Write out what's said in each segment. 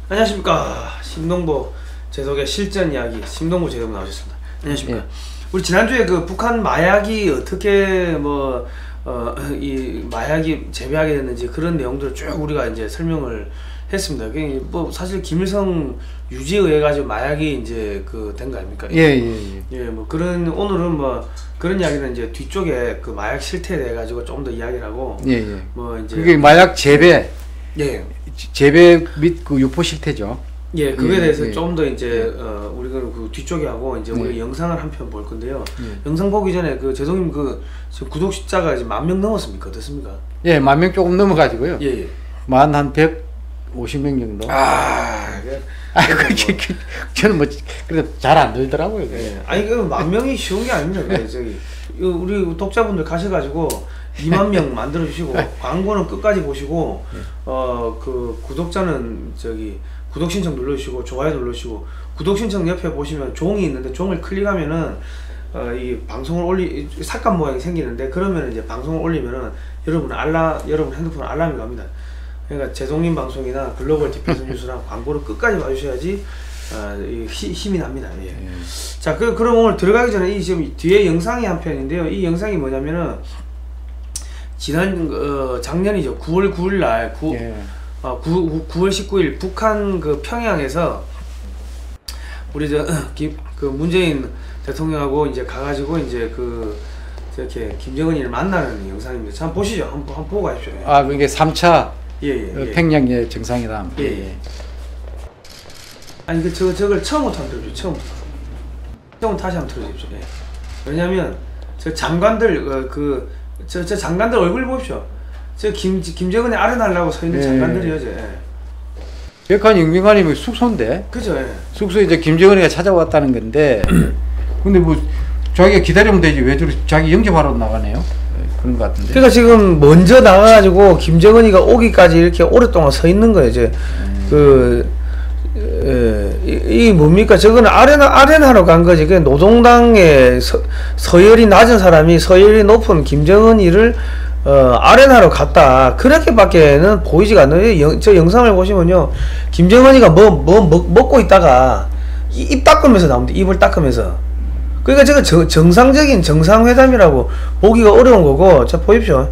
안녕하십니까. 심동보 제독의 실전 이야기 심동보 제독 나오셨습니다. 안녕하십니까. 예. 우리 지난주에 그 북한 마약이 어떻게 이 마약이 재배하게 됐는지 그런 내용들을 쭉 우리가 이제 설명을 했습니다. 뭐 사실 김일성 유지에 의해 가지고 마약이 이제 된 거 아닙니까? 뭐 그런 오늘은 뭐 그런 이야기는 이제 뒤쪽에 그 마약 실태에 대해 가지고 좀 더 이야기를 하고 뭐 이제 그게 마약 재배 재배 및 그 유포 실태죠. 그거에 대해서 좀 더 이제 우리가 그 뒤쪽에 하고 이제 우리 영상을 한 편 볼 건데요. 영상 보기 전에 그 제동님 그 구독 숫자가 이제 10,000명 넘었습니까? 어떻습니까? 10,000명 조금 넘어가지고요. 만 한 150명 정도. 저는 뭐 그래도 잘 안 들더라고요. 아니 그 10,000명이 쉬운 게 아닙니다. 저기 우리 독자분들 가셔가지고 20,000명 만들어 주시고 광고는 끝까지 보시고 그 구독자는 저기 구독 신청 눌러주시고 좋아요 눌러주시고 구독 신청 옆에 보시면 종이 있는데 종을 클릭하면은 이 방송을 삭감 모양이 생기는데 그러면 이제 방송을 올리면은 여러분 핸드폰 알람이 갑니다. 그러니까 제동님 방송이나 글로벌 디펜스 뉴스랑 광고를 끝까지 봐주셔야지 힘이 납니다. 자, 그럼 오늘 들어가기 전에 이 지금 뒤에 영상이 한 편인데요. 이 영상이 뭐냐면은 작년이죠. 9월 9일 날 9월 19일 북한 그 평양에서 우리 그 문재인 대통령하고 이제 가가지고 이제 저렇게 김정은이를 만나는 영상입니다. 참 보시죠. 한번 보고 가십시오. 그게 3차 평양 정상회담. 아니 저걸 처음부터 한번 들어주십시오. 처음부터 다시 한번 들어주십시오. 왜냐면 저 장관들 저 장관들 얼굴 보십시오. 저 김정은이 아련하려고 서 있는 장관들이요. 백한 영빈관이 숙소인데. 그죠. 숙소에 이제 김정은이가 찾아왔다는 건데. 근데 뭐 자기가 기다리면 되지 왜 저렇게 자기 영접하러 나가네요. 그런 것 같은데. 그러니까 지금 먼저 나가가지고 김정은이가 오기까지 이렇게 오랫동안 서 있는 거예요. 이제 이 뭡니까? 저거는 아련하러 간 거지. 그 노동당의 서열이 낮은 사람이 서열이 높은 김정은이를 아련하러 갔다. 그렇게밖에는 보이지가 않아요. 저 영상을 보시면요, 김정은이가 먹고 있다가 입 닦으면서 나옵니다. 입을 닦으면서. 그러니까 저거 정상적인 정상회담이라고 보기가 어려운 거고. 자, 보십시오.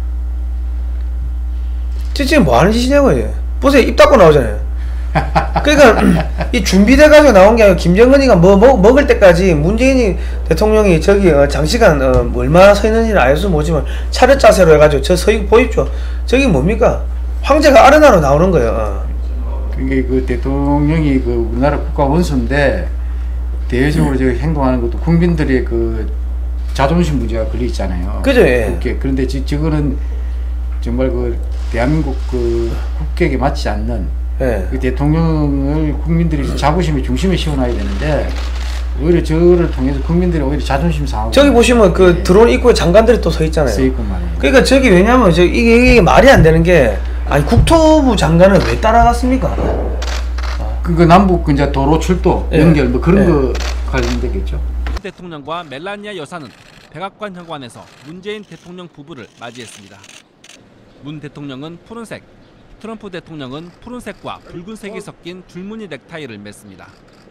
지금 뭐 하는 짓이냐고요. 보세요. 입 닦고 나오잖아요. 그러니까 이 준비돼가지고 나온 게 아니라 김정은이가 먹을 때까지 문재인 대통령이 저기 장시간 얼마나 서 있는지는 알 수 모르지만 차렷 자세로 해가지고 저 서 있고 보십시오. 저기 뭡니까? 황제가 아련하러 나오는 거예요. 그게 그 대통령이 그 우리나라 국가 원수인데 대외적으로 저 행동하는 것도 국민들의 그 자존심 문제가 걸려 있잖아요. 그죠? 그런데 저거는 정말 그 대한민국 그 국격에 맞지 않는 그 대통령을 국민들이 자부심의 중심에 세워놔야 되는데 오히려 저를 통해서 국민들이 오히려 자존심 상하고. 저기 보시면 그 들어온 입구에 장관들이 또 서 있잖아요. 그러니까 저기 왜냐면 이게 말이 안 되는 게, 아니 국토부 장관은 왜 따라갔습니까? 그 남북 이제 도로 출도 연결 뭐 그런 거 관련되겠죠. 대통령과 멜라니아 여사는 백악관 현관에서 문재인 대통령 부부를 맞이했습니다. 문 대통령은 푸른색, 트럼프 대통령은 푸른색과 붉은색이 섞인 줄무늬 넥타이를 맸습니다.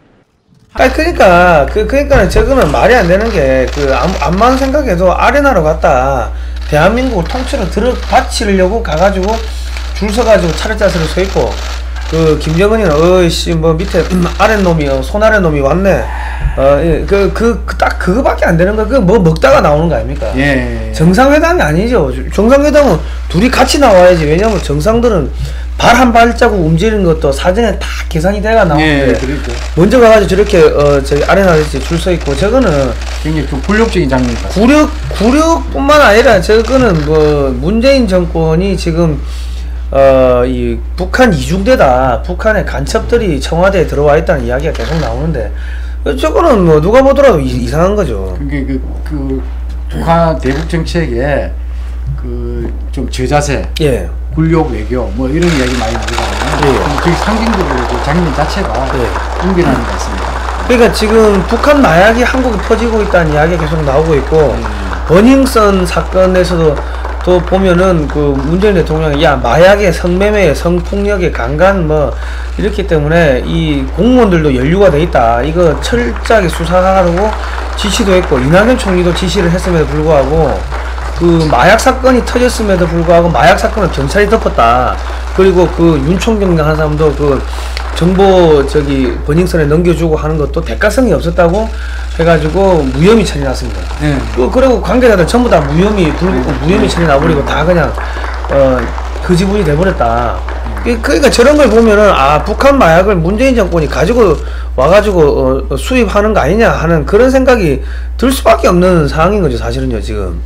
그러니까 저거는 말이 안 되는 게, 암만 생각해도 아련하러 갔다 대한민국을 통째로 바치려고 가가지고 줄 서가지고 차례 자세로 서 있고, 김정은이는 뭐 밑에 아랫놈이 손 아랫놈이 왔네. 딱 그거밖에 안 되는 거야. 뭐 먹다가 나오는 거 아닙니까? 정상회담이 아니죠. 정상회담은 둘이 같이 나와야지. 왜냐면 정상들은 발 한 발자국 움직이는 것도 사전에 다 계산이 돼가 나오는데 먼저 가가지고 저렇게 저기 아련하듯이 줄 서 있고, 저거는 굉장히 좀 굴욕적인 장면입니다. 굴욕뿐만 아니라 저거는 뭐 문재인 정권이 지금 이 북한 이중대다, 북한의 간첩들이 청와대에 들어와 있다는 이야기가 계속 나오는데, 저거는 뭐 누가 보더라도 이상한 거죠. 그게 그 북한 대북 정책에 좀 저자세, 굴욕 외교 뭐 이런 이야기 많이 나오잖아요. 그 상징적으로 장면 자체가 웅변하는 것 같습니다. 그러니까 지금 북한 마약이 한국에 퍼지고 있다는 이야기가 계속 나오고 있고, 버닝썬 사건에서도 또 보면은 그 문재인 대통령이 야 마약에 성매매에 성폭력에 강간 뭐 이렇기 때문에 이 공무원들도 연루가 돼 있다. 이거 철저하게 수사하라고 지시도 했고 이낙연 총리도 지시를 했음에도 불구하고 그 마약 사건이 터졌음에도 불구하고 마약 사건을 경찰이 덮었다. 그리고 그 윤총경 한 사람도 그 정보 저기 버닝썬에 넘겨주고 하는 것도 대가성이 없었다고 해가지고 무혐의 처리 났습니다. 그리고 관계자들 전부 다 무혐의 처리 나버리고 다 그냥 흐지부지 돼버렸다. 그러니까 저런 걸 보면은 아 북한 마약을 문재인 정권이 가지고 와가지고 수입하는 거 아니냐 하는 그런 생각이 들 수밖에 없는 상황인 거죠 사실은요 지금.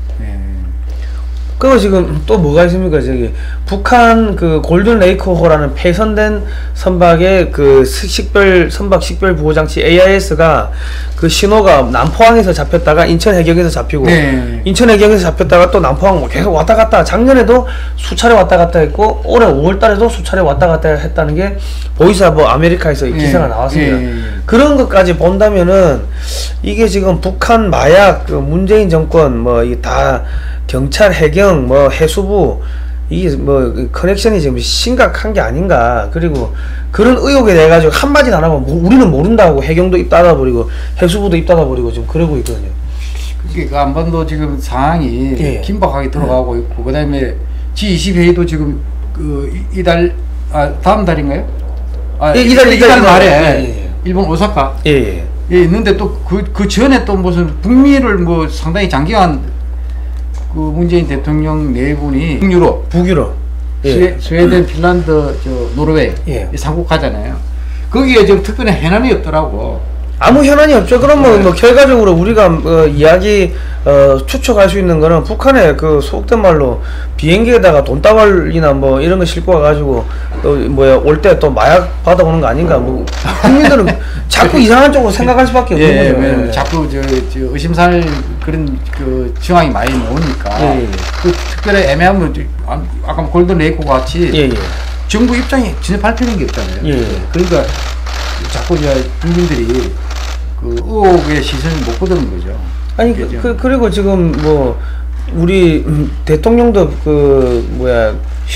그리고 지금 또 뭐가 있습니까? 저기 북한 그 골든 레이크호라는 폐선된 선박의 그 선박 식별 보호 장치 AIS가 그 신호가 남포항에서 잡혔다가 인천 해경에서 잡히고 인천 해경에서 잡혔다가 또 남포항 계속 왔다 갔다 작년에도 수차례 왔다 갔다 했고 올해 5월달에도 수차례 왔다 갔다 했다는 게 보이스하버 아메리카에서 기사가 나왔습니다. 그런 것까지 본다면은 이게 지금 북한 마약 그 문재인 정권 뭐 이 다 경찰, 해경, 뭐 해수부 이게 뭐 커넥션이 지금 심각한 게 아닌가. 그리고 그런 의혹에 대해 가지고 한마디도 안 하고 우리는 모른다고 해경도 입 닫아버리고 해수부도 입 닫아버리고 지금 그러고 있거든요. 그 안반도 지금 상황이 긴박하게 들어가고 있고 그다음에 G20 회의도 지금 그 이달 다음 달인가요? 이달 말에 일본 오사카 있는데 또 그 전에 또 무슨 북미를 뭐 상당히 장기간 그 문재인 대통령 네 분이 북유럽 스웨덴, 핀란드, 노르웨이 삼국 가잖아요. 거기에 지금 특별히 해난이 없더라고. 아무 현안이 없죠. 그럼 뭐 결과적으로 우리가 이야기 추측할 수 있는 거는 북한의 그 속된 말로 비행기에다가 돈다발이나 뭐 이런 거 싣고 와가지고 올 때 또 마약 받아오는 거 아닌가. 뭐 국민들은 자꾸 이상한 쪽으로 생각할 수밖에 없는 거죠. 자꾸 저 의심살 그런 그 정황이 많이 나오니까 그 특별히 애매한 아까 골든 레이크 같이 정부 입장이 전혀 발표된 게 없잖아요. 그러니까 자꾸 이제 국민들이 그 의혹의 시선을 못 보는 거죠. 아니 그리고 지금 뭐 우리 대통령도 그 뭐야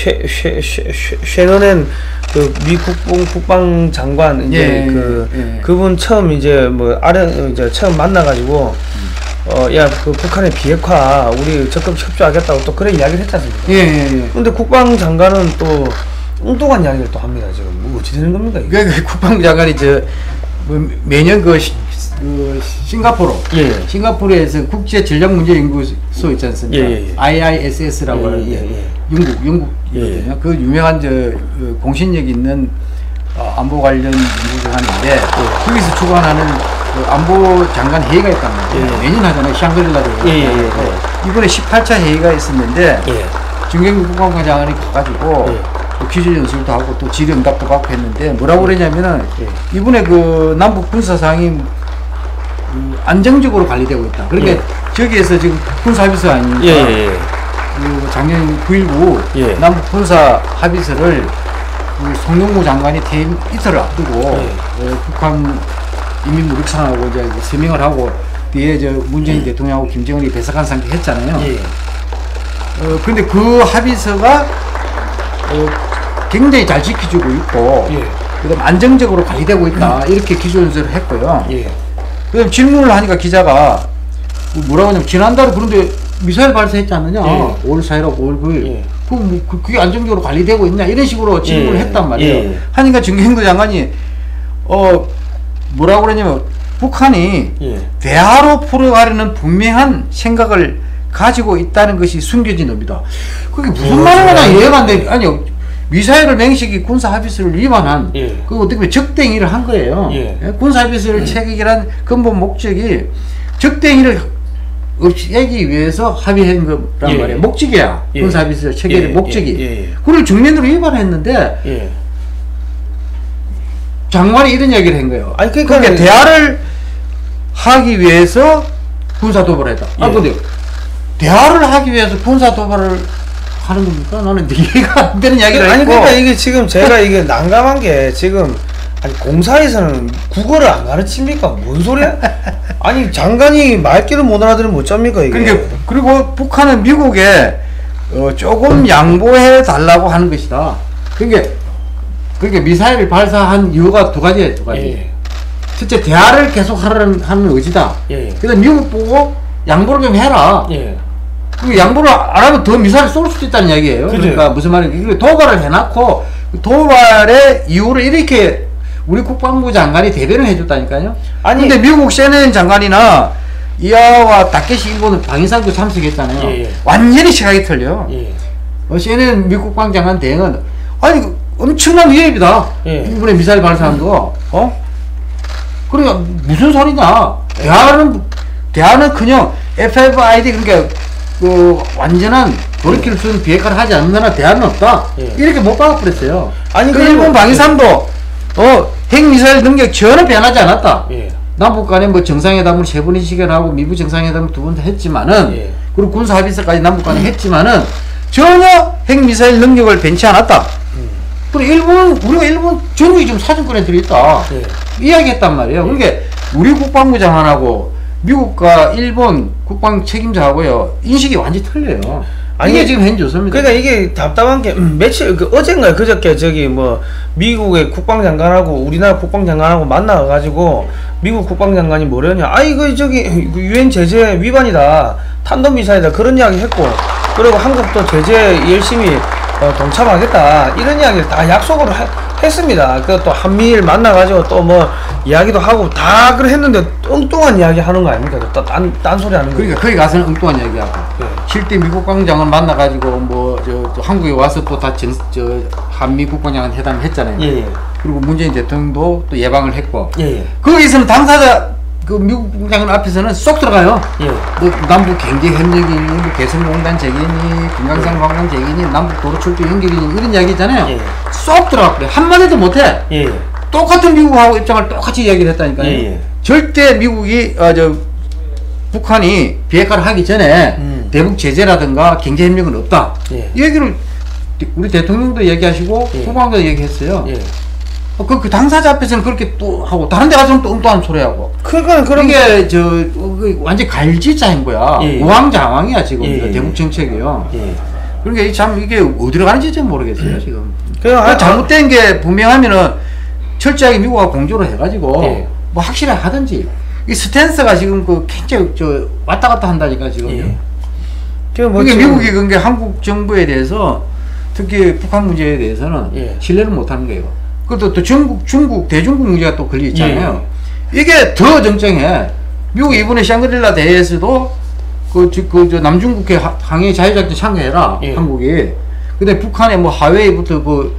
쉐너넨 그 미 국방 장관 이제 그분 처음 이제 뭐 이제 처음 만나가지고 야 그 북한의 비핵화 우리 적극 협조하겠다고 또 그런 이야기를 했지 않습니까? 근데 국방 장관은 또 엉뚱한 이야기를 또 합니다. 지금 뭐 어찌 되는 겁니까? 이게 국방장관이 매년 그 싱가포르 싱가포르에서 국제 전략 문제 연구소 있지 않습니까? IISS라고 하는데 영국이거든요. 그 유명한 공신력 있는 안보 관련 연구기관인데 거기서 주관하는 그 안보 장관 회의가 있단 말이에요. 매년 하잖아요. 샹그릴라로. 이번에 18차 회의가 있었는데 정경국 국방부 장관이 가가지고 또 기술 연습도 하고 또 질의응답도 받고 했는데 뭐라고 그러냐면은 이번에 그 남북 군사상이 안정적으로 관리되고 있다. 그러니까 저기에서 지금 군사 합의서 아닙니까? 그 작년 9.19 남북 군사 합의서를 그 송영무 장관이 퇴임 이틀을 앞두고 북한 인민무력상하고 이제 서명을 하고 뒤에 문재인 대통령하고 김정은이 배석한 상태 했잖아요. 근데 그 합의서가 굉장히 잘 지켜주고 있고 그다음 안정적으로 관리되고 있다 이렇게 기조연설을 했고요. 그다음 질문을 하니까 기자가 뭐라고 하냐면 지난달에 그런데 미사일 발사했지 않느냐 5월 4일하고 5월 9일 그게 안정적으로 관리되고 있냐 이런 식으로 질문을 했단 말이에요. 하니까 정경도 장관이 뭐라고 그러냐면 북한이 대화로 풀어가려는 분명한 생각을 가지고 있다는 것이 숨겨진 겁니다. 그게 무슨 말이냐 이해가 안 돼. 아니요. 미사일을 맹식이 군사합의서를 위반한 그 어떻게 보면 적대행위를 한 거예요. 군사합의서를 체결한 근본 목적이 적대행위를 없애기 위해서 합의한 거란 말이에요. 목적이야. 군사합의서 체결의 목적이. 그걸 정면으로 위반했는데 장관이 이런 이야기를 한 거예요. 아니 그러니까 대화를 하기 위해서 군사 도발을 했다. 근데 대화를 하기 위해서 군사 도발을 하는 겁니까? 나는 이해가 안 되는 이야기를 아니 했고. 그러니까 이게 지금 제가 이게 난감한 게 지금 아니 공사에서는 국어를 안 가르칩니까? 뭔 소리야? 아니 장관이 말귀를 못 알아들으면 어쩝니까 이게? 그리고 북한은 미국에 조금 양보해 달라고 하는 것이다. 그게 미사일을 발사한 이유가 두 가지예요. 두 가지. 예. 첫째, 대화를 계속 하는 의지다. 예. 그래서 미국 보고 양보를 좀 해라. 예. 그 양보를 안 하면 더 미사일 쏠 수도 있다는 이야기예요. 그죠. 그러니까 무슨 말이냐, 도발을 해놨고 도발의 이유를 이렇게 우리 국방부 장관이 대변을 해줬다니까요. 아니, 근데 미국 CNN 장관이나 이하와 다케시 일본 방위상도 참석했잖아요. 예. 완전히 시각이 틀려. 예. CNN 미국 국방장관 대행은 아니 엄청난 위협이다. 예. 이번에 미사일 발사한 거. 그러니까 무슨 소리냐. 대화는 그냥 FFID 그러니까 그 완전한 돌이킬 수 있는 비핵화를 하지 않는 나라 대화는 없다. 예. 이렇게 못 박아버렸어요. 아니 그 일본 방위상도 핵미사일 능력 전혀 변하지 않았다. 예. 남북 간에 뭐 정상회담을 3번이씩을 하고 미국 정상회담을 2번 했지만은 예. 그리고 군사합의서까지 남북 간에 했지만은 전혀 핵미사일 능력을 변치 않았다. 그리고 우리가 일본 전국이 지금 사정권에 들어있다. 예. 이야기했단 말이에요. 그러니까 우리 국방부 장관하고 미국과 일본 국방 책임자하고요 인식이 완전히 틀려요. 이게 지금 현재 조선입니다. 그러니까 이게 답답한 게 며칠 어젠가 그저께 저기 뭐 미국의 국방장관하고 우리나라 국방장관하고 만나가지고 미국 국방장관이 뭐랬냐, 이거 저기 유엔 제재 위반이다, 탄도미사일이다, 그런 이야기 했고, 그리고 한국도 제재 열심히 동참하겠다, 이런 이야기를 다 약속을 했습니다. 또 한미일 만나가지고 또 뭐 이야기도 하고 다 그랬는데 엉뚱한 이야기 하는 거 아닙니까? 또 딴 소리 하는 거. 그러니까 거기 가서는 엉뚱한 이야기하고 실제 미국 국방장관 만나가지고 뭐 저 한국에 와서 또 다 한미 국방장관 회담을 했잖아요. 예. 그리고 문재인 대통령도 또 예방을 했고. 예. 거기서는 당사자 그 미국 국방장관 앞에서는 쏙 들어가요. 예. 뭐 남북 경제 협력이니, 뭐 개성공단 재개니, 금강산 관광 재개니, 남북 도로 출도 연결이니 이런 이야기 있잖아요. 예. 쏙 들어가 그래. 한 마디도 못해. 예. 똑같은 미국하고 입장을 똑같이 이야기를 했다니까요. 예. 절대 미국이 북한이 비핵화를 하기 전에 대북 제재라든가 경제 협력은 없다. 예. 이 얘기를 우리 대통령도 얘기하시고 국방부도 얘기했어요. 예. 그 당사자 앞에서는 그렇게 또 하고 다른 데 가서는 또 엉뚱한 소리 하고. 그러니까 그런 이게 완전 갈지자인 거야. 예. 우왕좌왕이야 지금. 예. 대북 정책이요. 예. 그러니까 참 이게 어디로 가는지 좀 모르겠어요 지금. 그냥 잘못된 게 분명하면은 철저하게 미국하고 공조를 해가지고 예. 뭐 확실하게 하든지. 이 스탠스가 지금 굉장히 왔다 갔다 한다니까 지금. 예. 그러니까 미국이 그게 한국 정부에 대해서 특히 북한 문제에 대해서는 예. 신뢰를 못하는 거예요. 그것도 또 중국 대중국 문제가 또 걸려 있잖아요. 예. 이게 더 정쟁해. 미국 이번에 샹그릴라 대회에서도 저 남중국해 항해 자유작전 참가해라. 예. 한국이. 근데 북한의 뭐 하웨이부터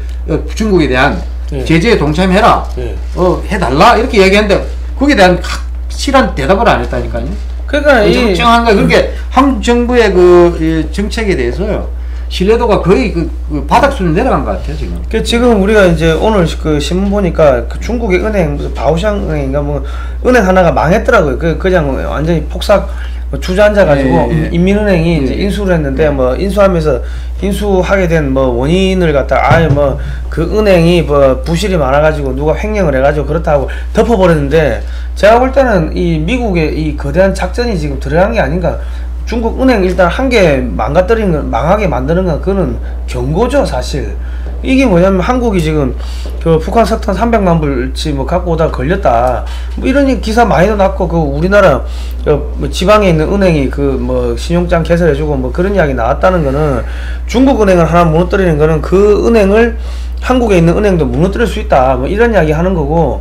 중국에 대한 예. 제재에 동참해라. 예. 해달라 이렇게 얘기했는데 거기에 대한 확실한 대답을 안 했다니까요. 그러니까 정정한 거예요. 그렇게 한국 정부의 그 정책에 대해서요 신뢰도가 거의 그 바닥수준 내려간 것 같아요 지금. 지금 우리가 이제 오늘 그 신문 보니까 그 중국의 은행 무슨 바오샹 은행인가 뭐 은행 하나가 망했더라고요. 그냥 완전히 폭삭 주저앉아가지고 예. 인민은행이 이제 인수를 했는데 뭐 인수하면서 인수하게 된 뭐 원인을 갖다 뭐 그 은행이 뭐 부실이 많아가지고 누가 횡령을 해가지고 그렇다고 덮어버렸는데, 제가 볼 때는 이 미국의 이 거대한 작전이 지금 들어간 게 아닌가. 중국 은행 일단 한 개 망가뜨리는 건, 망하게 만드는 건 그거는 경고죠 사실. 이게 뭐냐면 한국이 지금 그 북한 석탄 300만 불치 뭐 갖고 오다가 걸렸다 뭐 이런 기사 많이도 났고, 그 우리나라 뭐 지방에 있는 은행이 그 뭐 신용장 개설해주고 뭐 그런 이야기 나왔다는 거는, 중국 은행을 하나 무너뜨리는 거는 그 은행을 한국에 있는 은행도 무너뜨릴 수 있다 뭐 이런 이야기 하는 거고.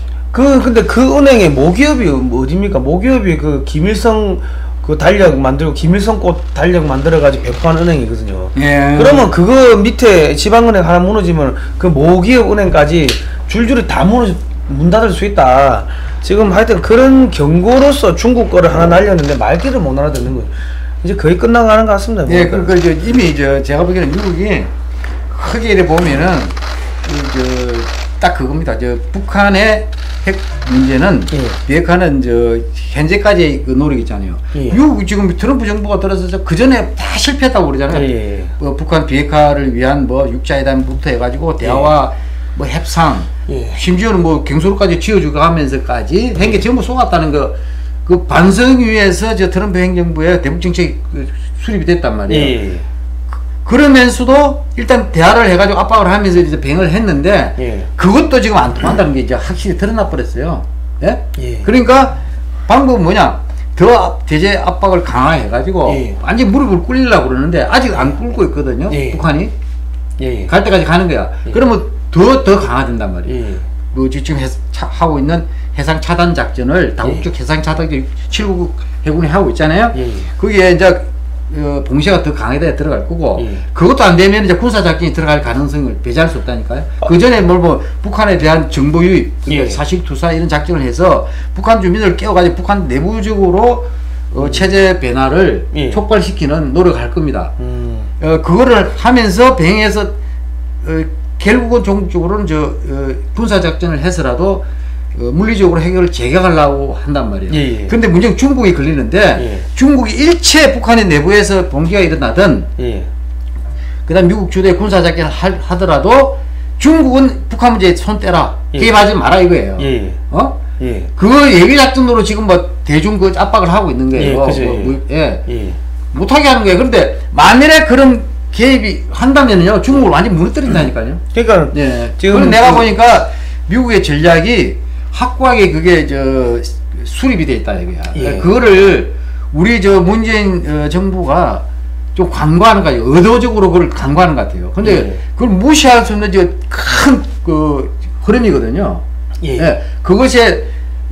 근데 그 은행의 모기업이 어디입니까? 모기업이 그 김일성 그 달력 만들고 김일성 꽃 달력 만들어가지고 배포한 은행이거든요. 예. 그러면 그거 밑에 지방은행 하나 무너지면 그 모기업 은행까지 줄줄이 다 문 닫을 수 있다. 지금 하여튼 그런 경고로서 중국 거를 하나 날렸는데 말귀를 못 알아듣는 거예요. 이제 거의 끝나가는 것 같습니다. 예, 그러니까 이미 제가 보기에는 미국이 크게 이래 보면은 딱 그겁니다. 북한의 핵 문제는 비핵화는 현재까지 그 노력 있잖아요. 미국 지금 트럼프 정부가 들어서서 그 전에 다 실패했다고 그러잖아요. 북한 비핵화를 위한 뭐 육자회담부터 해가지고 대화와 뭐 협상, 심지어는 뭐 경솔까지 지어주고 하면서까지 한 게 전부 속았다는 그 반성 위에서 트럼프 행정부의 대북 정책이 수립이 됐단 말이에요. 그러면서도 일단 대화를 해가지고 압박을 하면서 이제 병행을 했는데 예. 그것도 지금 안 통한다는 게 이제 확실히 드러나 버렸어요. 예? 예. 그러니까 방법은 뭐냐? 더 제재 압박을 강화해가지고 예. 완전 무릎을 꿇으려고 그러는데 아직 안 꿇고 있거든요. 예. 북한이 예. 갈 때까지 가는 거야. 예. 그러면 더 강화된단 말이에요. 예. 뭐 지금 하고 있는 해상 차단 작전을 다국적 해상 차단 7국 해군이 하고 있잖아요. 예. 거기에 이제 봉쇄가 더 강화돼 들어갈 거고 예. 그것도 안 되면 이제 군사 작전이 들어갈 가능성을 배제할 수 없다니까요. 그 전에 뭐 북한에 대한 정보 유입, 예. 사실 투사 이런 작전을 해서 북한 주민을 깨워가지고 북한 내부적으로 체제 변화를 예. 촉발시키는 노력을 할 겁니다. 그거를 하면서 병행해서 결국은 종적으로는 군사 작전을 해서라도 물리적으로 해결을 재개하려고 한단 말이에요. 예, 예. 근데 문제는 중국이 걸리는데 예. 중국이 일체 북한의 내부에서 봉기가 일어나든 예. 그다음 미국 주도의 군사 작전을 하더라도 중국은 북한 문제에 손 떼라. 예. 개입하지 마라 이거예요. 예. 예. 그 얘기 작전으로 지금 뭐 대중 그 압박을 하고 있는 거예요. 예, 그죠. 예. 예. 못하게 하는 거예요. 그런데 만일에 그런 개입이 한다면요 중국을 완전 무너뜨린다니까요. 그러니까 예. 지금 내가 보니까 미국의 전략이 확고하게 그게 수립이 돼 있다 이거야. 예. 그거를 우리 문재인 정부가 좀 간과하는 거 같아요. 의도적으로 그걸 간과하는 것 같아요. 근데 예. 그걸 무시할 수 없는 큰 흐름이거든요. 예. 그것의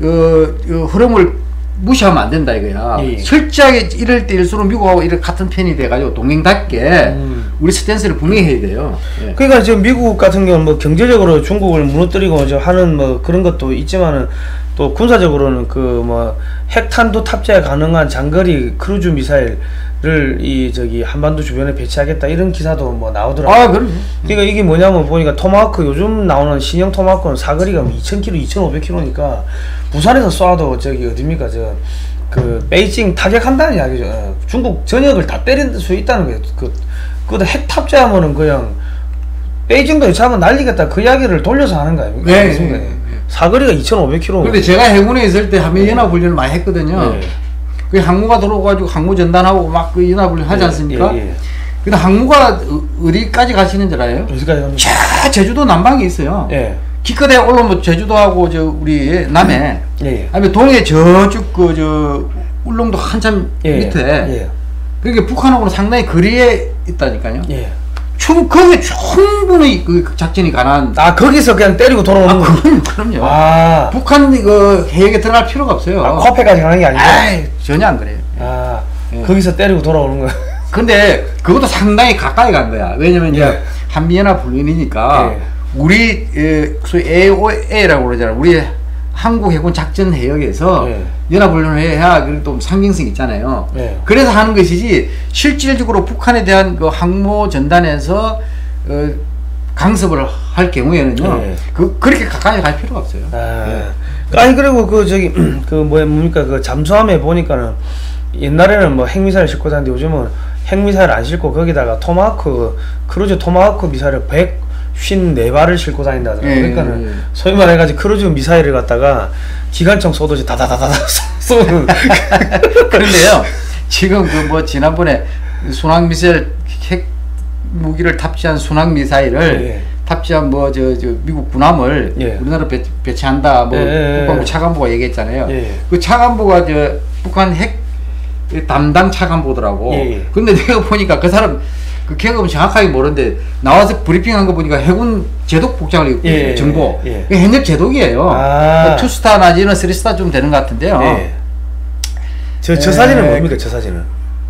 흐름을 무시하면 안 된다 이거야. 예. 철저하게 이럴 때일수록 미국하고 이렇게 같은 편이 돼가지고 동행답게 우리 스탠스를 분명히 해야 돼요. 예. 그러니까 지금 미국 같은 경우는 뭐 경제적으로 중국을 무너뜨리고 하는 뭐 그런 것도 있지만은 또 군사적으로는 그 뭐 핵탄두 탑재 가능한 장거리 크루즈 미사일을 한반도 주변에 배치하겠다 이런 기사도 뭐 나오더라고요. 아, 그럼. 그러니까 이게 뭐냐면 보니까 토마호크 요즘 나오는 신형 토마호크는 사거리가 2,000km, 2,500km니까 부산에서 쏴도 어딥니까 그 베이징 타격한다는 이야기죠. 중국 전역을 다 때릴 수 있다는 거예요. 그것도 핵 탑재하면은 그냥 베이징도 차면 날리겠다 그 이야기를 돌려서 하는 거예요. 네. 사거리가 2,500km. 근데 제가 해군에 있을 때 한미연합훈련을 많이 했거든요. 네. 그 항모가 들어오가지고 항모 전단하고 막 그 연합훈련 하지 않습니까? 근데 항모가 어디까지 가시는 줄 알아요? 어디까지 갑니까? 제주도 남방에 있어요. 예. 기껏해 올라오면 제주도하고 우리 남해, 아니면 동해 저쪽 울릉도 한참 밑에. 그러니까 북한하고는 상당히 거리에 있다니까요. 거기에 충분히 그 작전이 가능한. 거기서 그냥 때리고 돌아오는 거. 그럼요. 북한 해역에 들어갈 필요가 없어요. 코페까지 가는 게 아니고. 전혀 안 그래요. 거기서 때리고 돌아오는 거야. 근데 그것도 상당히 가까이 간 거야. 왜냐면 이제 한미연합 훈련이니까 우리 소위 AOA라고 그러잖아. 우리 한국 해군 작전 해역에서 연합훈련을 해야 또 상징성이 있잖아요. 그래서 하는 것이지 실질적으로 북한에 대한 그 항모 전단에서 강습을 할 경우에는요 그렇게 가까이 갈 필요가 없어요. 아니 그리고 뭡니까 그 잠수함에 보니까는 옛날에는 뭐 핵미사일 싣고 다니는데 요즘은 핵미사일 안 싣고 거기다가 토마호크 크루즈 토마호크 미사일을 154발을 싣고 다닌다 하더라고요. 그러니까는 소위 말해가지고 크루즈 미사일을 갖다가 기관총 쏘듯이 다다다다다 쏘는. 그런데요 지금 지난번에 순항 미사일 핵 무기를 탑재한 순항 미사일을 탑재한 미국 군함을 우리나라 배치한다 국방부 차관보가 얘기했잖아요. 그 차관보가 북한 핵 담당 차관보더라고. 근데 내가 보니까 그 사람 그 경험은 정확하게 모르는데 나와서 브리핑한 거 보니까 해군 제독 복장을 입고 있어요. 정보. 현역 제독이에요. 투스타 나지는 3스타 좀 되는 것 같은데요. 저 사진은 뭡니까? 저 사진은?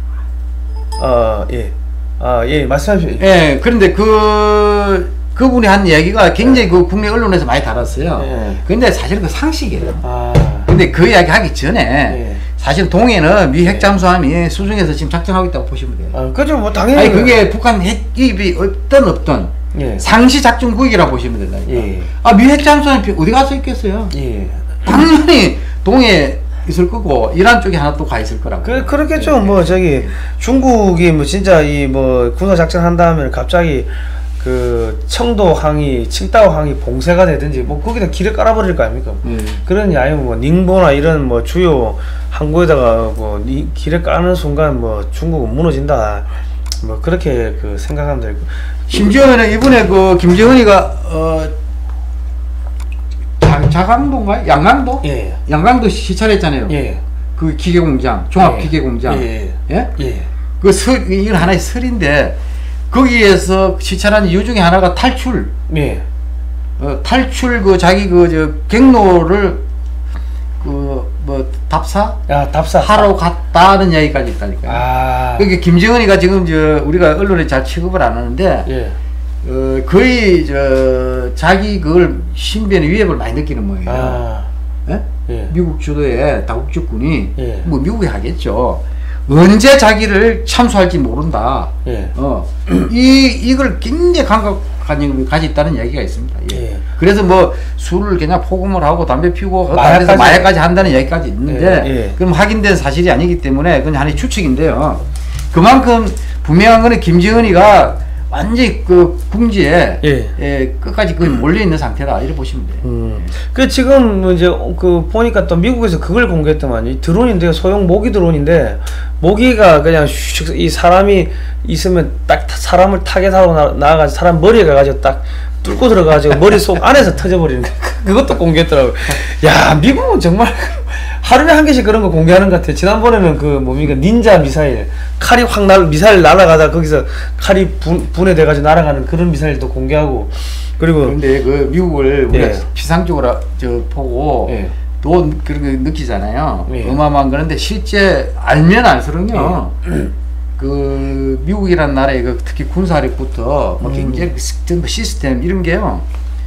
말씀하십시오. 그런데 그분이 한 이야기가 굉장히 그 국내 언론에서 많이 다뤘어요. 근데 사실 그 상식이에요. 근데 그 이야기 하기 전에 사실 동해는 미 핵잠수함이 수중에서 지금 작전하고 있다고 보시면 돼요. 그죠, 뭐 당연히. 아니 그게 북한 핵기입이 없던 상시 작전 구역이라고 보시면 된다니까. 미 핵잠수함이 어디 가서 있겠어요? 당연히 동해 있을 거고 이란 쪽에 하나 또 가 있을 거라고. 그렇겠죠. 중국이 진짜 군사 작전 한다면 갑자기 그 청도 항이, 칭다오 항이 봉쇄가 되든지 거기다 길을 깔아버릴 거 아닙니까? 그러니 아니면 닝보나 이런 주요 항구에다가 길을 까는 순간 중국은 무너진다. 뭐 그렇게 그 생각하면 되고. 심지어는 이번에 그 김정은이가 자강도인가요? 양강도? 예. 양강도 시찰했잖아요. 예. 그 기계공장, 종합기계공장. 예. 예? 예. 그 이건 하나의 설인데 거기에서 시찰한 이유 중에 하나가 탈출. 예. 탈출 그 자기 그 저 경로를 그 뭐 답사? 야, 답사 하러 갔다는 이야기까지 있다니까요. 아. 그러니까 김정은이가 지금 저 우리가 언론에 잘 취급을 안 하는데 예. 거의 저 자기 그걸 신변의 위협을 많이 느끼는 모양이에요. 아. 예? 예. 미국 주도의 다국적군이 예. 뭐 미국이 하겠죠. 언제 자기를 참수할지 모른다. 예. 이걸 굉장히 감각관념을 가졌다는 이야기가 있습니다. 예. 예. 그래서 뭐 술을 그냥 포금을 하고 담배 피우고 마약까지, 마약까지 한다는 이야기까지 있는데 예. 예. 그럼 확인된 사실이 아니기 때문에 그건 하나의 추측인데요. 그만큼 분명한 거는 김정은이가 완전히 그 궁지에 예. 끝까지 거의 몰려 있는 상태다 이렇게 보시면 돼요. 그 지금 이제 그 보니까 또 미국에서 그걸 공개했더만 이 드론인데요. 소형 모기 드론인데 모기가 그냥 이 사람이 있으면 딱 사람을 타겟하고 나가서 사람 머리에 가가지고 딱 뚫고 들어가가지고 머릿속 안에서 터져버리는 거. 그것도 공개했더라고요. 야, 미국은 정말 하루에 한 개씩 그런 거 공개하는 것 같아요. 지난번에는 그 뭡니까 닌자 미사일 칼이 확 미사일 날아가다 거기서 칼이 분해돼가지고 날아가는 그런 미사일도 공개하고. 그리고 그런데 그 미국을 우리가 예. 피상적으로 저 보고 예. 또 그런 거 느끼잖아요. 예. 어마어마한 거는데 실제 알면 알수록요. 그 미국이라는 나라의 그 특히 군사력부터 뭐 굉장히 그 시스템 이런 게요.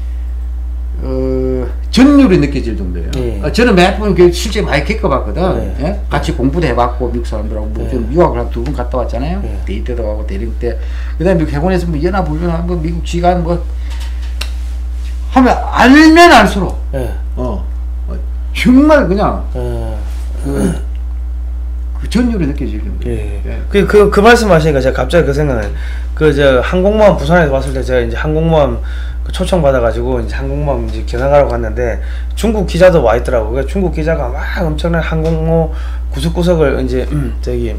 전율이 느껴질 정도예요. 예. 저는 몇 번 실제 많이 겪어봤거든. 예. 예? 같이 공부도 해봤고 미국 사람들하고 뭐 예. 좀 유학을 한 2번 갔다 왔잖아요. 예. 데이 때도 가고 대륙 때. 그다음에 미국 해군에서 뭐 연합훈련 뭐 미국 지간 뭐 하면 알면 알수록 예. 정말 그냥 그 전율이 느껴질 정도. 예. 그 말씀하시니까 제가 갑자기 그 생각나요. 그 저 항공모함 부산에서 왔을 때 제가 이제 항공모함 그 초청 받아가지고 이제 항공모함 이제 견학하러 갔는데 중국 기자도 와 있더라고. 그 중국 기자가 막 엄청난 항공모 구석구석을 이제 저기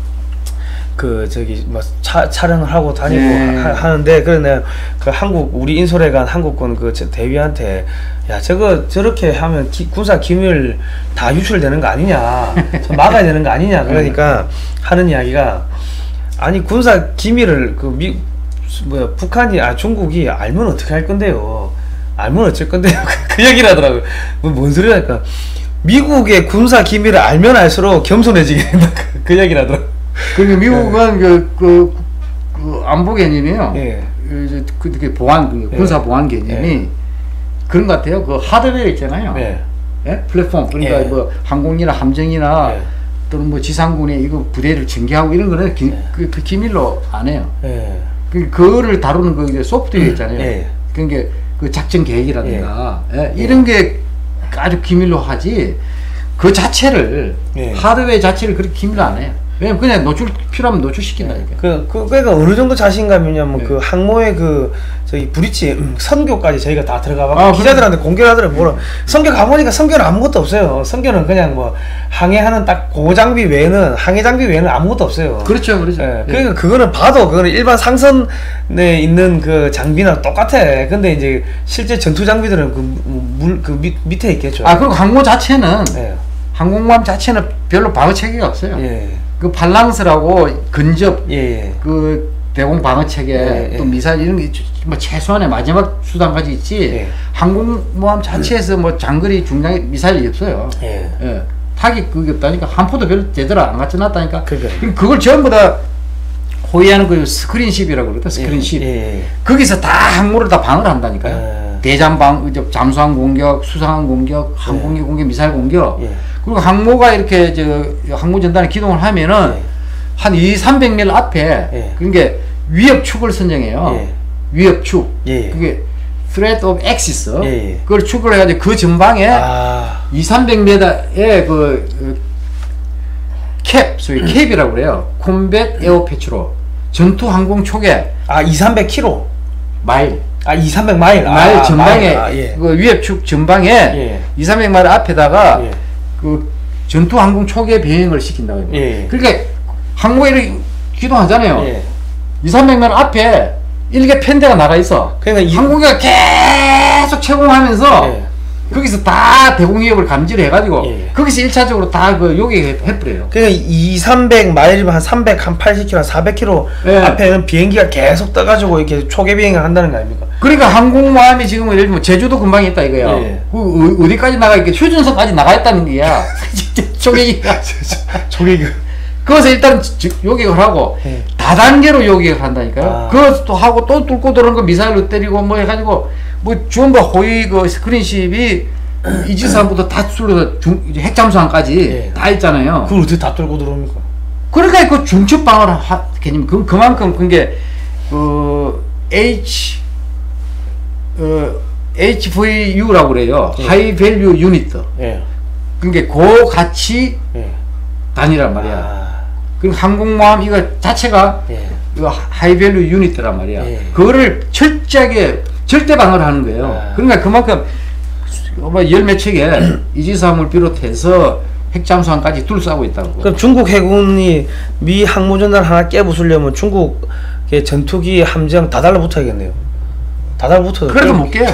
뭐 촬영을 하고 다니고 하는데 그래 내가 그 한국 우리 인솔에 간 한국군 그 대위한테 야 저렇게 하면 군사 기밀 다 유출되는 거 아니냐 막아야 되는 거 아니냐 그러니까 하는 이야기가 아니 군사 기밀을 북한이 중국이 알면 어떻게 할 건데요 알면 어쩔 건데요 그 얘기를 하더라고요. 뭔 소리랄까 미국의 군사 기밀을 알면 알수록 겸손해지게 된다 그 얘기를 하더라고요. 그러니까 미국은 그 안보 개념이요. 예. 그 보안 군사 보안 개념이 그런 것 같아요. 그 하드웨어 있잖아요. 예. 예? 플랫폼 그러니까 뭐 항공이나 함정이나 또는 뭐 지상군의 이거 부대를 전개하고 이런 거는 그 기밀로 안 해요. 그거를 다루는 그 소프트웨어 있잖아요. 그러니까 그 작전 계획이라든가 이런 게 아주 기밀로 하지. 그 자체를 하드웨어 자체를 그렇게 기밀로 안 해요. 왜냐면 그냥 필요하면 노출시킨다니까. 그러니까 어느 정도 자신감이냐면 그 항모의 저기 브릿지 선교까지 저희가 다 들어가봐 기자들한테 공개를 하더라고요. 뭐라 선교 가보니까 선교는 아무것도 없어요. 선교는 그냥 뭐 항해하는 딱 고장비 외에는 항해 장비 외에는 아무것도 없어요. 그렇죠. 그러니까 그거는 봐도 그거는 일반 상선에 있는 그 장비랑 똑같아. 근데 이제 실제 전투 장비들은 밑에 있겠죠. 그리고 항모 자체는 항공모함 자체는 별로 방어 체계가 없어요. 그 팔랑스라고 근접 그 대공 방어 체계 또 미사일 이런 게 뭐 최소한의 마지막 수단까지 있지 항공모함 자체에서 뭐 장거리 중장거리 미사일이 없어요. 타깃 그게 없다니까 한 포도 별로 제대로 안 갖춰 놨다니까. 그걸 전부 다 호위하는 그 스크린십이라고 그러다 스크린십. 거기서 다 항모를 다 방어를 한다니까요. 대잠방 잠수함 공격, 수상함 공격, 항공기 공격, 미사일 공격. 그리고 항모가 이렇게 항모 전단에 기동을 하면은 한 200~300m 앞에 그러니까 위협축을 선정해요. 위협축. 그게 threat of axis. 그걸 축을 해가지고 그 전방에 200~300m의 소위 캡이라고 그래요. 콤뱃 에어 패트롤. 전투 항공 초계. 200~300km. 마일. 200~300마일. 마일 전방에 그 위협축 전방에 200~300마일 앞에다가 그 전투 항공 초계 비행을 시킨다고 해요. 그러니까 항모에 기동하잖아요. 300명 앞에 일개 편대가 나가 있어. 그러니까 항공기가 계속 채공하면서 예. 거기서 다 대공위협을 감지를 해가지고 예. 거기서 1차적으로 다 그 요격해버려요. 그러니까 200, 300 마일이면 한 300, 한 80km, 한 400km 예. 앞에는 비행기가 계속 떠가지고 이렇게 초계 비행을 한다는 거 아닙니까? 그러니까 항공모함이 지금 예를 들면 제주도 근방 있다 이거야. 예. 어디까지 나가 있게 휴전선까지 나가 있다는 거야. 초계기가. 초계기. 그것을 일단 요격을 하고 예. 다단계로 요격을 한다니까요. 아. 그것도 하고 또 뚫고 들어오는 거 미사일로 때리고 뭐 해가지고 뭐 전부 호위 그 스크린십이 이지스함부터 다 뚫어서 핵잠수함까지 예. 다 있잖아요. 그걸 어떻게 다 뚫고 들어옵니까? 그러니까 그 중첩 방어를 개념 그만큼 그게 HVU라고 그래요. 예. 하이 밸류 유닛. 예. 그게 고가치 예. 단위란 말이야. 아. 그 항공모함 이거 자체가 예. 이거 하이밸류 유닛이란 말이야. 예. 그거를 철저하게 절대 방어를 하는 거예요. 아. 그러니까 그만큼 열몇 척에 이지스함을 비롯해서 핵잠수함까지 둘러싸고 있다고. 그럼 중국 해군이 미 항모전단 하나 깨부수려면 중국의 전투기 함정 다 달라붙어야겠네요. 다 달라붙어서. 그래도 못 깨요.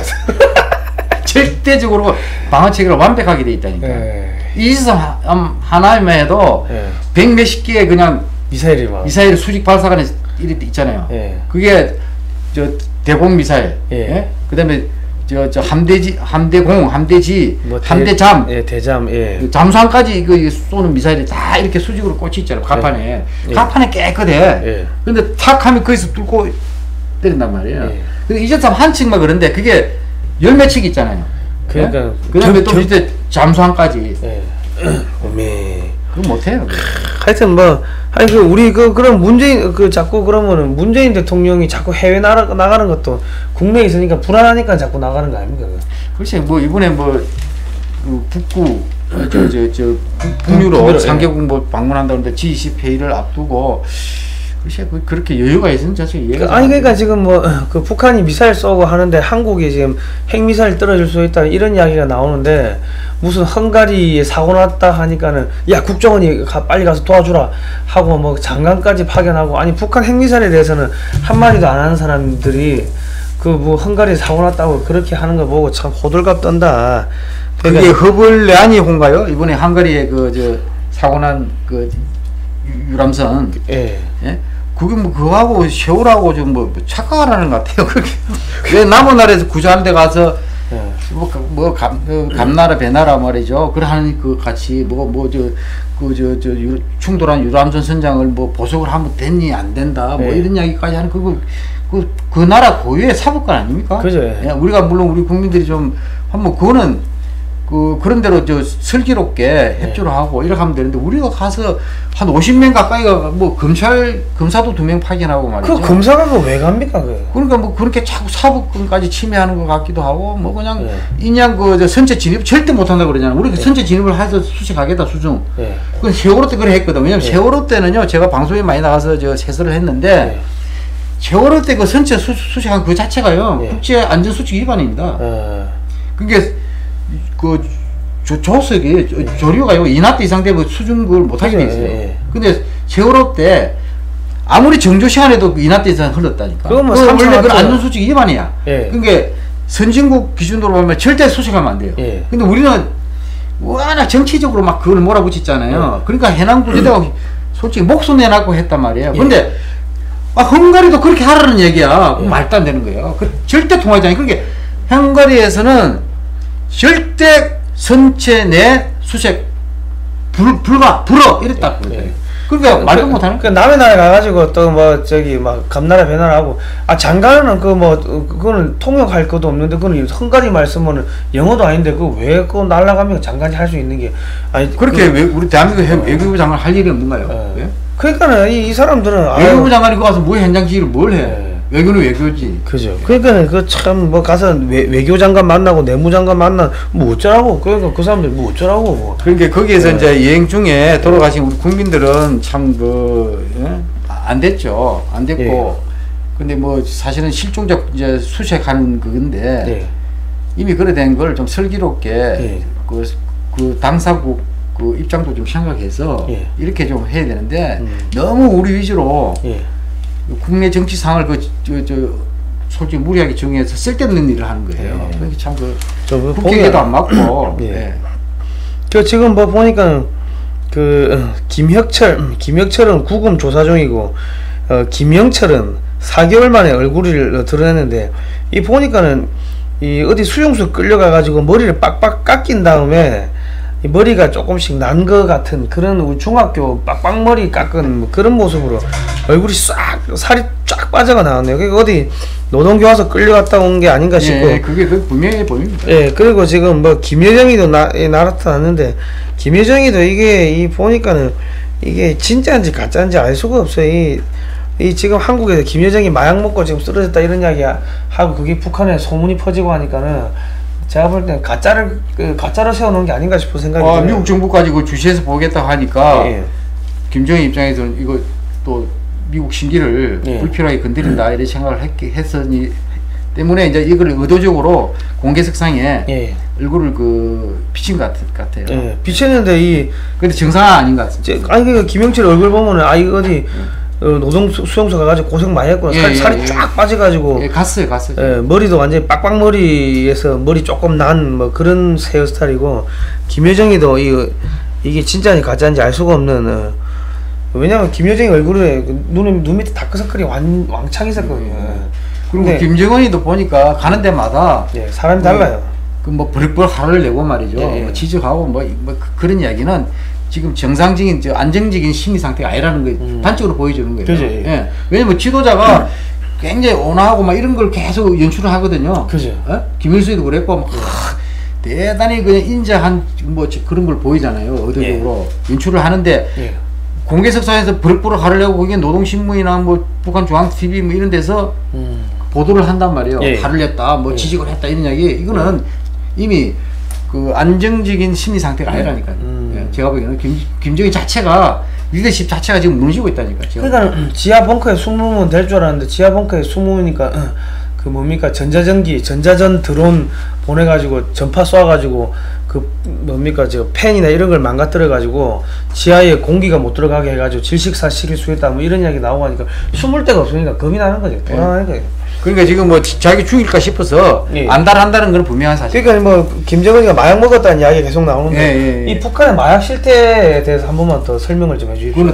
절대적으로 방어체계가 완벽하게 돼 있다니까. 예. 이지스함 하나만 해도 예. 100몇십 개의 그냥 미사일이 막. 미사일 수직 발사관에 이렇게 있잖아요. 예. 그게 저 대공 미사일, 예. 예? 그다음에 저 함대공, 함대지, 뭐 함대잠, 예, 대잠, 예. 그 잠수함까지 이거 쏘는 미사일이 다 이렇게 수직으로 꽂혀 있잖아요. 가판에. 예. 가판에 깨끗해. 예. 근데 탁 하면 거기서 뚫고 때린단 말이에요. 예. 근데 이제참 한 층만 그런데 그게 열몇 층 있잖아요. 그러니까 예? 그다음에 또 밑에 잠수함까지. 예. 어메. 그거 못해요. 하여튼 뭐, 아니 그 우리 그런 문재인 자꾸 그러면은 문재인 대통령이 자꾸 해외 나가는 것도 국내에 있으니까 불안하니까 자꾸 나가는 거 아닙니까? 글쎄 뭐 이번에 뭐 그 북구 북유럽 북유럽, 3개국 뭐 방문한다는데 G20 회의를 앞두고 글쎄 그렇게 여유가 있으면 사실 이해가 아니 그러니까 지금 뭐 그 북한이 미사일 쏘고 하는데 한국이 지금 핵미사일 떨어질 수 있다 이런 이야기가 나오는데 무슨 헝가리에 사고 났다 하니까는 야 국정원이 빨리 가서 도와주라 하고 뭐 장관까지 파견하고 아니 북한 핵미사일에 대해서는 한마디도 안 하는 사람들이 그 뭐 헝가리에 사고 났다고 그렇게 하는 거 보고 참 호들갑 떤다. 그게 허블레아니호인가요? 이번에 헝가리에 그 저 사고 난 그 유람선 예. 예? 그게 뭐 그거하고 세월하고 좀 뭐 착각하라는 것 같아요. 그게 왜 남은 나라에서 구조하는 데 가서 감나라 배나라 말이죠. 그러하는 그 같이 충돌한 유람선 선장을 뭐 보석을 하면 됐니 안 된다 뭐 네. 이런 이야기까지 하는 그 나라 고유의 사법관 아닙니까? 그죠. 예, 우리가 물론 우리 국민들이 좀 한번 그거는 그런 대로 슬기롭게 협조를 하고 이렇게 하면 되는데 우리가 가서 한 50명 가까이가 뭐 검사도 2명 파견하고 말이죠. 그 검사가 왜 갑니까 그? 그러니까 뭐 그렇게 자꾸 사법권까지 침해하는 것 같기도 하고 뭐 그냥 네. 인양 선체 진입 절대 못한다 그러잖아요. 우리가 선체 진입을 해서 수색하겠다 수중. 네. 그건 세월호 때 그래 했거든. 왜냐면 세월호 때는요 제가 방송에 많이 나가서 세설을 했는데 네. 세월호 때 그 선체 수색한 그 자체가요 네. 국제 안전수칙 위반입니다. 그게 조석이 조류가요 인하트 이상 되면 수중 그걸 못하게 돼 있어요. 예. 근데 세월호 때 아무리 정조 시간에도 인하트 이상 흘렀다니까. 그건 뭐 원래 그 3,000 안전수칙 위반이야. 예. 그러니까 선진국 기준으로 보면 절대 수색하면 안 돼요. 예. 근데 우리는 워낙 정치적으로 막 그걸 몰아붙였잖아요. 그러니까 해남 구조대가 솔직히 목숨 내놨고 했단 말이에요. 근데 헝가리도 그렇게 하라는 얘기야. 말도 안 되는 거예요. 절대 통하지 않아요. 그러니까 헝가리에서는 절대 선체 내 수색 불어 이랬다. 그러니까 말도 못하는. 그 남의 나라에 가가지고 또 뭐 저기 막 감나라 배나라 하고 장관은 그거는 통역할 것도 없는데 그거는 헝가리 말 쓰면은 영어도 아닌데 그거 왜 그거 날라가면 장관이 할 수 있는 게 아니 그렇게 우리 대한민국 외교부 장관 할 일이 없는가요? 왜? 그러니까는 이 사람들은 외교부 장관이 가서 뭐 현장 지휘를 뭘 해? 외교는 외교지. 그죠. 그러니까는 그 참 뭐 가서 외교장관 만나고 내무장관 만나 뭐 어쩌라고. 그러니까 그 사람들 뭐 어쩌라고 뭐. 그러니까 거기에서 이제 여행 중에 돌아가신 우리 국민들은 참 안 됐죠. 안 됐고. 근데 뭐 사실은 실종자 이제 수색하는 그건데 이미 그래 된 걸 좀 슬기롭게 그 당사국 그 입장도 좀 생각해서 이렇게 좀 해야 되는데 너무 우리 위주로 국내 정치 상황을 솔직히 무리하게 정해서 쓸데없는 일을 하는 거예요. 그러니까 참 국회에도 안 맞고. 예. 그 지금 뭐 보니까 김혁철은 구금 조사 중이고 김영철은 4개월 만에 얼굴을 드러냈는데 이 보니까는 이 어디 수용소 끌려가 가지고 머리를 빡빡 깎인 다음에 이 머리가 조금씩 난 거 같은 그런 중학교 빡빡머리 깎은 뭐 그런 모습으로 얼굴이 싹 살이 쫙 빠져가 나왔네요. 그러니까 어디 노동교화소 끌려갔다 온 게 아닌가 싶고. 예, 그게 분명해 보입니다. 예, 그리고 지금 뭐 김여정이도 나타났는데 김여정이도 이게 보니까는 이게 진짜인지 가짜인지 알 수가 없어요. 이 지금 한국에서 김여정이 마약 먹고 지금 쓰러졌다 이런 이야기 하고 그게 북한에 소문이 퍼지고 하니까는 제가 볼 때는 가짜로 세워놓은 게 아닌가 싶은 생각이 들어요. 미국 정부까지 주시해서 보겠다 하니까 김정일 입장에서는 이거 또 미국 신기를 불필요하게 건드린다 이런 생각을 했으니 때문에 이제 이걸 의도적으로 공개석상에 얼굴을 비친 것 같아요. 예, 비쳤는데 근데 정상 아닌 것 같습니다. 아니 그 김영철 얼굴 보면은 이거 어디 노동 수용소 가가지고 고생 많이 했구나. 살이 쫙 빠져가지고. 갔어요. 머리도 완전히 빡빡머리에서 머리 조금 난 뭐 그런 헤어스타일이고 김여정이도 이게 진짜인지 가짜인지 알 수가 없는. 왜냐면 김여정이 얼굴에 눈 밑에 다크서클이 왕창 있었거든요. 그리고 김정은이도 보니까 가는 데마다 사람이 달라요. 뭐 버럭버럭 화를 내고 말이죠. 뭐 지적하고 뭐 그런 이야기는 지금 정상적인 안정적인 심리 상태가 아니라는 거 단적으로 보여주는 거예요. 그죠. 왜냐면 지도자가 굉장히 온화하고 막 이런 걸 계속 연출을 하거든요. 그죠. 김일수도 그랬고 막 대단히 그냥 인자한 뭐 그런 걸 보이잖아요. 의도적으로 연출을 하는데 공개석상에서 버럭버럭 화를 내고 거기에 노동신문이나 뭐 북한 중앙TV 뭐 이런 데서 보도를 한단 말이에요. 화를 냈다, 뭐 지적을 했다 이런 이야기. 이거는 이미 안정적인 심리 상태가 아니라니까요. 제가 보기에는 김정일 자체가 리더십 자체가 지금 무너지고 있다니까. 그러니까 지하 벙커에 숨으면 될 줄 알았는데 지하 벙커에 숨으니까 전자전 드론 보내가지고 전파 쏴가지고 팬이나 이런 걸 망가뜨려가지고 지하에 공기가 못 들어가게 해가지고 질식사시킬 수 있다 뭐 이런 이야기 나오고 하니까 숨을 데가 없으니까 겁이 나는 거죠. 불안한 거예요. 그러니까 지금 뭐 자기 죽일까 싶어서 안달한다는 건 분명한 사실. 그러니까 뭐 김정은이가 마약 먹었다는 이야기 계속 나오는데 이 북한의 마약 실태에 대해서 한 번만 더 설명을 좀 해주십시오.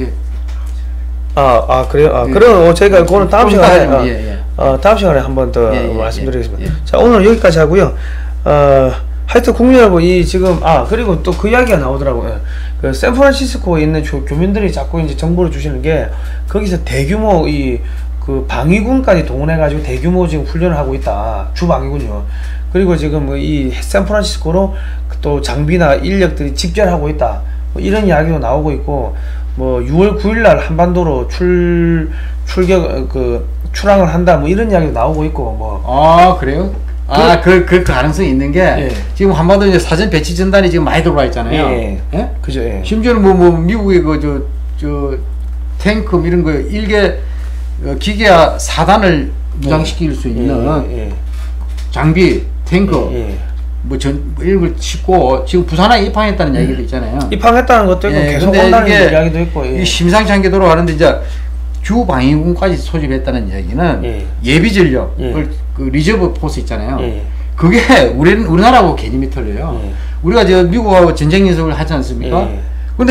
그래요? 그럼 저희가 그거는 다음 시간에 다음 시간에 한 번 더 말씀드리겠습니다. 자, 오늘 여기까지 하고요. 하여튼 국민 여러분, 지금 그리고 또 그 이야기가 나오더라고요. 그 샌프란시스코에 있는 교민들이 자꾸 이제 정보를 주시는 게 거기서 대규모 그 방위군까지 동원해가지고 대규모 지금 훈련을 하고 있다. 주방위군요. 그리고 지금 이 샌프란시스코로 또 장비나 인력들이 집결하고 있다. 뭐 이런 이야기도 나오고 있고, 뭐 6월 9일날 한반도로 출항을 한다. 뭐 이런 이야기도 나오고 있고, 뭐. 그래요? 그 가능성이 있는 게 지금 한반도 이제 사전 배치 전단이 지금 많이 들어와 있잖아요. 그죠. 심지어는 뭐 미국의 탱크 이런 거 일개 기계화 4단을 무장시킬 수 있는 장비, 탱크, 이런 걸 싣고 지금 부산에 입항했다는 이야기도 있잖아요. 입항했다는 것도 있고 계속 온다는 이야기도 있고. 이 심상치 않게 돌아가는데 이제 주방위군까지 소집했다는 이야기는 예비 전력을 리저브 포스 있잖아요. 그게 우리나라하고 개념이 틀려요. 우리가 미국하고 전쟁 연습을 하지 않습니까? 근데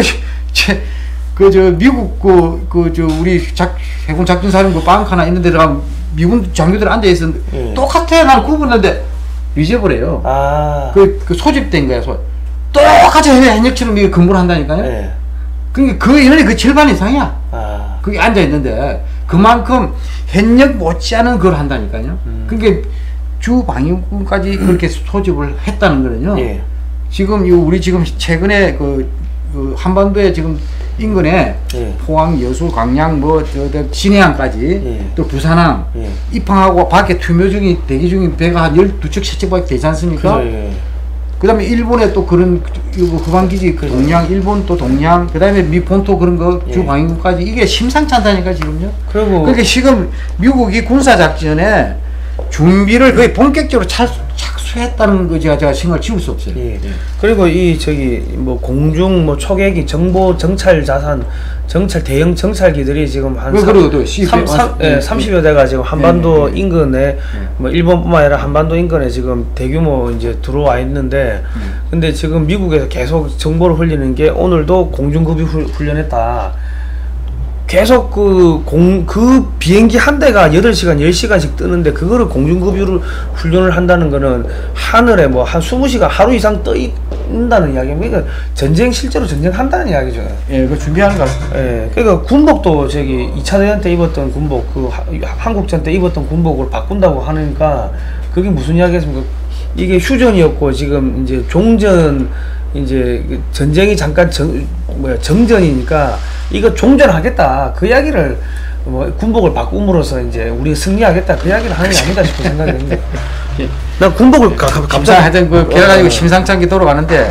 미국 우리 해군 작전사령부 방카나 있는 데 들어가면 미군 장교들 앉아 있었는데 똑같아. 나는 구분했는데 리저브래요. 소집된 거야. 똑같이 현역처럼 근무를 한다니까요. 그러니까 그 인원이 그 절반 이상이야. 거기 앉아 있는데 그만큼 현역 못지않은 걸 한다니까요. 그러니까 주방위군까지 그렇게 소집을 했다는 거는요. 지금 우리 지금 최근에 한반도에 지금 인근에 포항, 여수, 광양, 진해항까지 또 부산항 입항하고 밖에 투표 중인 대기 중인 배가 한 12척, 13척밖에 되지 않습니까? 그 다음에 일본에 또 그런 후방기지 동양, 일본 또 동양, 그 다음에 미 본토 그런 거 주방위군까지 이게 심상치 않다니까 지금요. 그러니까 지금 미국이 군사작전에 준비를 거의 본격적으로 착수를 축소했다는 거 제가 생각을 지울 수 없어요. 예. 그리고 이 저기 뭐 공중 뭐 초계기 정보 정찰 자산 정찰 대형 정찰기들이 지금 한 30여 대가 지금 한반도 인근에 뭐 일본뿐만 아니라 한반도 인근에 지금 대규모 이제 들어와 있는데 근데 지금 미국에서 계속 정보를 흘리는 게 오늘도 공중급유 훈련했다. 계속 그 비행기 한 대가 8시간, 10시간씩 뜨는데 그거를 공중급유를 훈련을 한다는 거는 하늘에 뭐 한 20시간 하루 이상 떠 있다는 이야기입니다. 그러니까 실제로 전쟁한다는 이야기죠. 예, 그 준비하는 것 같습니다. 예, 그러니까 군복도 저기 2차 대전 때 입었던 군복, 한국전 때 입었던 군복을 바꾼다고 하니까 그게 무슨 이야기겠습니까? 이게 휴전이었고 지금 이제 종전 이제 전쟁이 잠깐 정전이니까 이거 종전하겠다 그 이야기를 뭐 군복을 바꿈으로써 이제 우리 승리하겠다 그 이야기를 하는 게 아니다 싶은 생각이 듭니다. 난 군복을 갑자기 하여튼 그 그래가지고 심상찮게 돌아가는데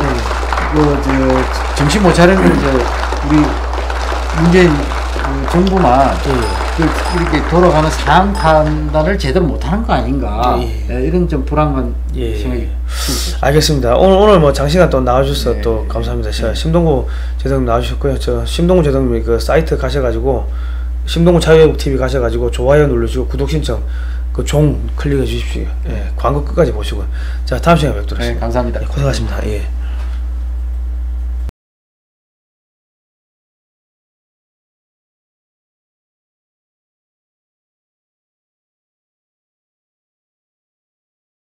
정신 못 차리는 이제 우리 문재인 정부만 이렇게 돌아가는 상황 판단을 제대로 못하는 거 아닌가 이런 좀 불안한 생각이 알겠습니다. 오늘 뭐 장시간 또 나와주셔서 또 감사합니다. 심동구 제동님 나와주셨고요. 저 심동구 제동님 그 사이트 가셔가지고 심동구 자유외국 TV 가셔가지고 좋아요 눌러주시고 구독 신청 그 종 클릭해 주십시오. 예, 광고 끝까지 보시고요. 자 다음 시간에 뵙도록 하겠습니다. 감사합니다. 고생하셨습니다. 예.